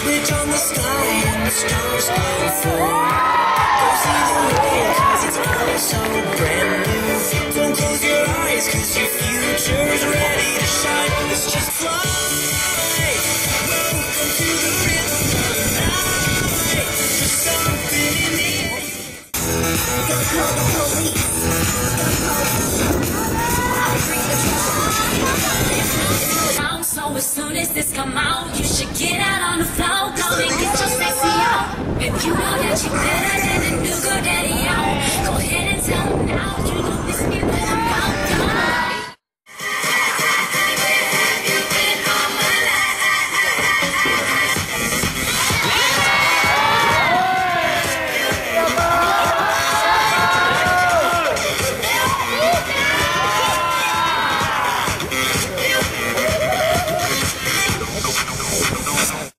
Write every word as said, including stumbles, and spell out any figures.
switch on the sky and the stars go through. Go see the world 'cause it's all so brand new.